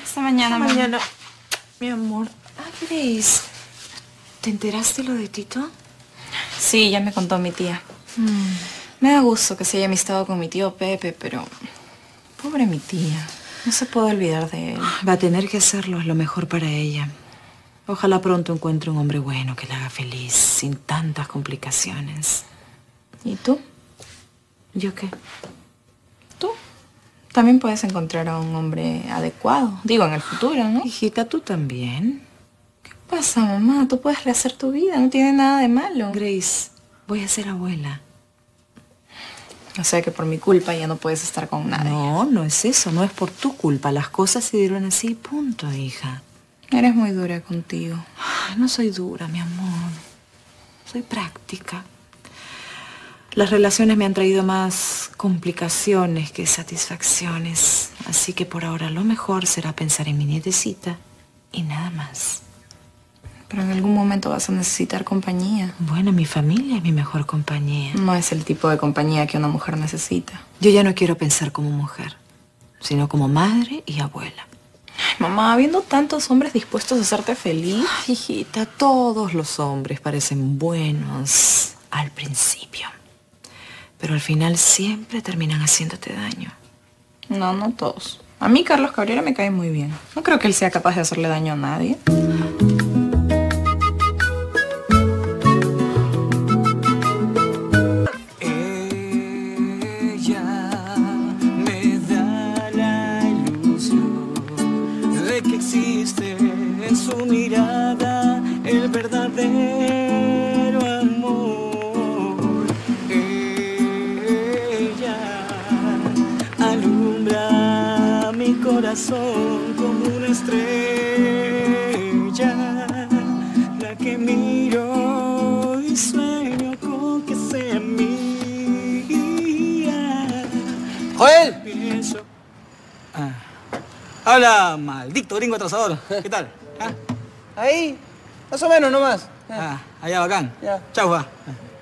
Hasta mañana, Hasta mamá. mañana, mi amor. Grace, ¿te enteraste lo de Tito? Sí, ya me contó mi tía. Me da gusto que se haya amistado con mi tío Pepe, pero... Pobre mi tía. No se puede olvidar de él. Va a tener que hacerlo, es lo mejor para ella. Ojalá pronto encuentre un hombre bueno que la haga feliz, sin tantas complicaciones. ¿Y tú? ¿Yo qué? Tú. También puedes encontrar a un hombre adecuado. Digo, en el futuro, ¿no? Hijita, tú también. ¿Qué pasa, mamá? Tú puedes rehacer tu vida. No tiene nada de malo. Grace, voy a ser abuela. O sea que por mi culpa ya no puedes estar con nadie. No, no es eso. No es por tu culpa. Las cosas se dieron así, punto, hija. Eres muy dura contigo. No soy dura, mi amor. Soy práctica. Las relaciones me han traído más complicaciones que satisfacciones. Así que por ahora lo mejor será pensar en mi nietecita y nada más. Pero en algún momento vas a necesitar compañía. Bueno, mi familia es mi mejor compañía. No es el tipo de compañía que una mujer necesita. Yo ya no quiero pensar como mujer, sino como madre y abuela. Ay, mamá, habiendo tantos hombres dispuestos a hacerte feliz. Ay, hijita, todos los hombres parecen buenos al principio. Pero al final siempre terminan haciéndote daño. No, no todos. A mí Carlos Cabrera me cae muy bien. No creo que él sea capaz de hacerle daño a nadie. Ella me da la ilusión de que existe en su mirada el verdadero amor. Ella alumbra mi corazón como una estrella, la que miro y sueño con que sea mía. ¡Joel! Pienso... Habla, maldito gringo atrasador. ¿Qué tal? ¿Ah? Ahí, más o menos nomás. Allá bacán. Ya. Chau, va.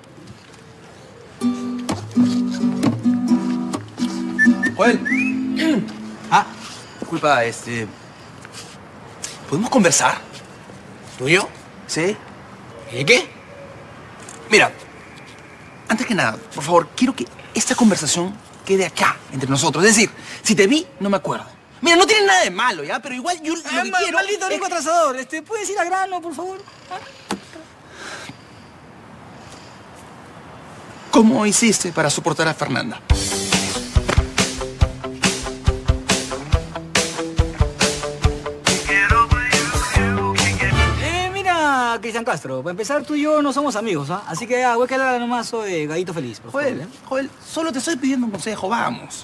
Joel, Disculpa, ¿podemos conversar? ¿tú y yo? ¿Sí? ¿Y qué? Mira, antes que nada, por favor, quiero que esta conversación quede acá, entre nosotros. Es decir, si te vi, no me acuerdo. Mira, no tiene nada de malo, ¿ya? Pero igual yo lo que quiero... Maldito gringo atrasador. ¿Puedes ir al grano, por favor? ¿Cómo hiciste para soportar a Fernanda? Mira, Cristian Castro, para empezar, tú y yo no somos amigos, ¿ah? Así que, voy a quedar nomás soy gallito feliz, por favor. Joel, solo te estoy pidiendo un consejo, vamos.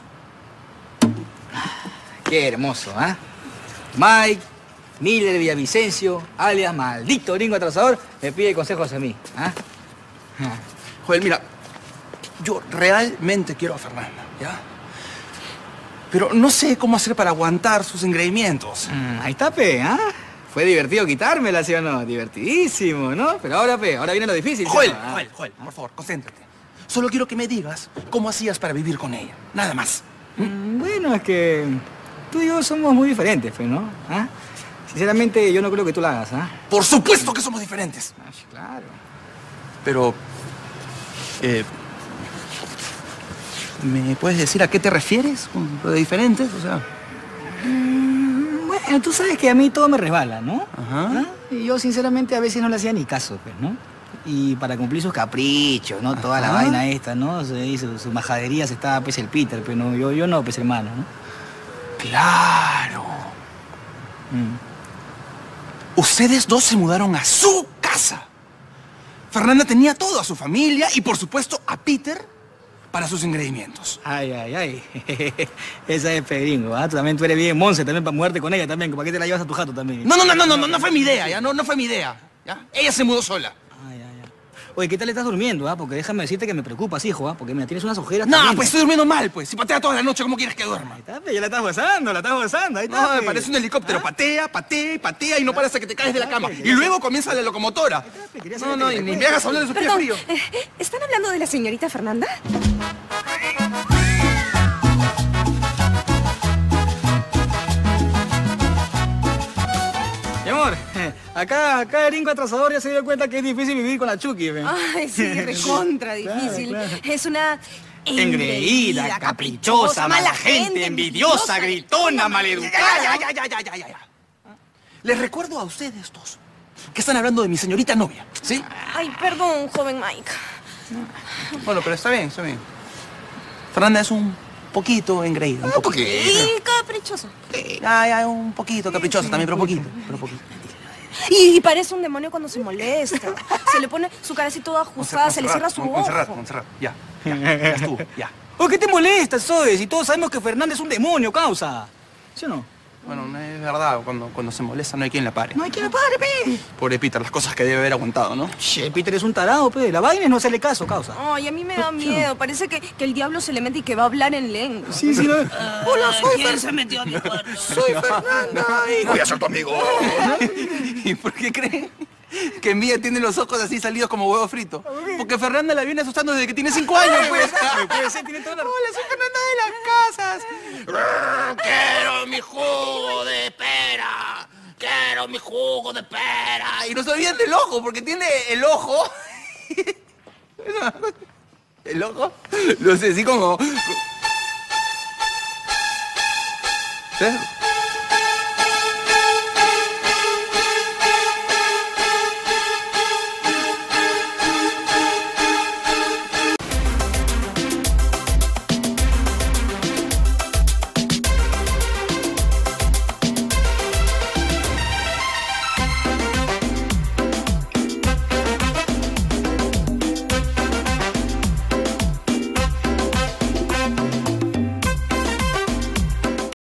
Qué hermoso, ¿ah? Mike Miller Villavicencio, alias maldito gringo atrasador, me pide consejos a mí, ¿ah? Joel, mira, yo realmente quiero a Fernanda, ¿ya? Pero no sé cómo hacer para aguantar sus engreimientos. Ahí está, pe, ¿ah? Fue divertido quitármela, ¿sí o no? Divertidísimo, ¿no? Pero ahora, pe, ahora viene lo difícil. ¿sí o Joel, no? Joel, por favor, concéntrate. Solo quiero que me digas cómo hacías para vivir con ella. Nada más. Bueno, es que tú y yo somos muy diferentes, pues, ¿no? ¿Ah? Sinceramente, yo no creo que tú la hagas, ¿ah? Por supuesto que somos diferentes. Sí, claro. Pero... ¿me puedes decir a qué te refieres con lo de diferentes? O sea... Bueno, tú sabes que a mí todo me resbala, ¿no? Ajá. ¿Ah? Y yo, sinceramente, a veces no le hacía ni caso, pues, ¿no? Y para cumplir sus caprichos, ¿no? Toda la vaina esta, ¿no? Y sus majaderías estaba, pues, el Peter, pero no, yo no, pues, hermano, ¿no? ¡Claro! Ustedes dos se mudaron a su casa. Fernanda tenía todo, a su familia y, por supuesto, a Peter para sus engreimientos. Ay, ay, ay. Esa es Pedringo, ¿ah? Tú también tú eres bien monse también para mudarte con ella también. ¿Para qué te la llevas a tu jato también? No fue mi idea, ¿ya? No fue mi idea, ¿ya? Ella se mudó sola. Ay, ay, ay. Oye, ¿qué tal estás durmiendo, ah? Porque déjame decirte que me preocupas, hijo, ¿ah? Porque mira, tienes unas ojeras No, también. pues estoy durmiendo mal, pues. Si patea toda la noche, ¿cómo quieres que duerma? Ahí está, pe, ya la estás gozando, Ahí está, No, me pe. parece un helicóptero. Patea, patea y patea y no para hasta que te caes de la cama. pe, Y luego comienza la locomotora. Quería No, saberte y que ni me hagas hablar de su pie Perdón, frío. ¿están hablando de la señorita Fernanda? Acá Eringo Atrasador ya se dio cuenta que es difícil vivir con la Chucky, ¿ve? Ay, sí, recontra difícil. Claro. Es una... Engreída, caprichosa, mala gente, envidiosa, gritona, maleducada. Ya. Les recuerdo a ustedes dos que están hablando de mi señorita novia, ¿sí? Ay, perdón, joven Mike. Bueno, pero está bien, está bien. Fernanda es un poquito engreída, un poquito. Y caprichoso. Ya, un poquito caprichosa también, pero poquito. Y parece un demonio cuando se molesta. Se le pone su cara así toda ajustada, se le cierra su ojo. Montserrat, ya estuvo, ya. ¿Por qué te molestas, Zoe? Si todos sabemos que Fernanda es un demonio, causa. ¿Sí o no? Bueno, no es verdad, cuando se molesta no hay quien la pare. No hay quien la pare, pe. Pobre Peter, las cosas que debe haber aguantado, ¿no? Che, Peter es un tarado, pe. La vaina es no hacerle caso, causa. Ay, a mí me da miedo. Parece que el diablo se le mete y que va a hablar en lengua. Sí, no. Hola, ¿quién se metió a mi cuarto? Soy Fernanda y voy a ser tu amigo. ¿Y por qué creen que Mía tiene los ojos así salidos como huevo frito? Porque Fernanda la viene asustando desde que tiene 5 años, pues. Puede ser, tiene toda la... Hola, soy Fernanda de las Casas. Quiero mi jugo de pera. Quiero mi jugo de pera. Y no se olviden del ojo, porque tiene el ojo. El ojo, no sé, así como... ¿Sí?